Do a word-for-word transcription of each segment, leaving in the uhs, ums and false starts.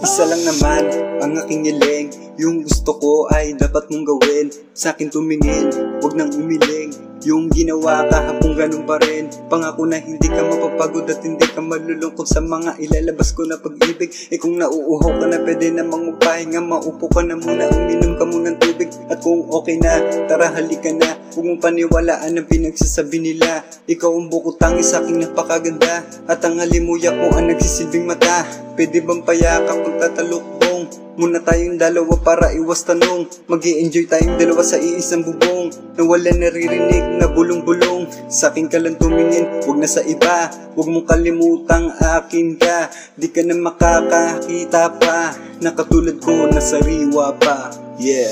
Isa lang naman ang aking hiling, yung gusto ko ay dapat mong gawin. Sa akin tumingin, wag nang umiling. Yung ginawa kahapon ganun pa rin. Pangako na hindi ka mapapagod at hindi ka malulungkot sa mga ilalabas ko na pag-ibig. Eh kung nauuhaw ka na, pwede namang magpahinga. Maupo ka na muna, uminom ka muna ng tubig. At kung okay na, tara halika na. Huwag mong paniwalaan ang pinagsasabi nila. Ikaw ang bukod tangi sa aking napakaganda, at ang halimuyak mo ang nagsisilbing mata. Pwede bang payakap ang tatalukbong? Muna tayong dalawa para iwas tanong. Mag-i-enjoy tayong dalawa sa iisang bubong, na wala naririnig na bulong-bulong. Sa akin ka lang tumingin, wag na sa iba. Huwag mong kalimutang akin ka. Di ka na makakakita pa na katulad ko na sariwa pa. Yeah.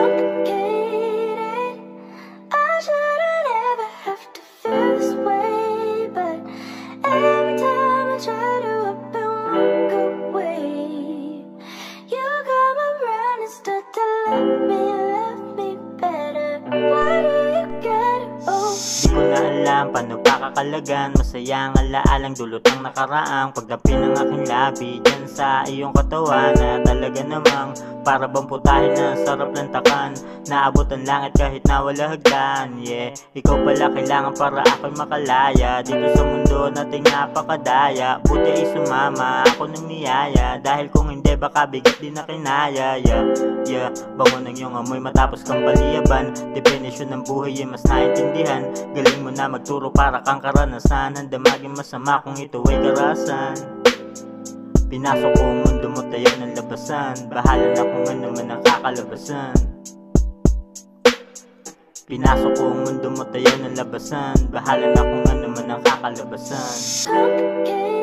Di ko na alam paano pakakalagan. Masayang alaalang dulot ng nakaraang pagdapi ng aking labi dyan sa iyong katawan, na talaga namang para bang putahin na sarap ng takan. Naabot ang langit kahit na wala hagdan. Yeah, ikaw pala kailangan para ako'y makalaya dito sa mundo nating napakadaya. Buti ay sumama ako ng niyaya, dahil kung hindi baka bigat din na kinaya. Yeah, yeah, bango ng iyong amoy matapos kang paliyaban. Definisyon ng buhay ay mas naintindihan. Galing mo na magturo para kang karanasan. Handa maging masama kung ito ay karasan. Pinasok ko ang mundo mo, tayo ng labasan. Bahala na kung ano man ang kakalabasan. Pinasok ko ang mundo mo, tayo ng labasan. Bahala na kung ano man ang kakalabasan.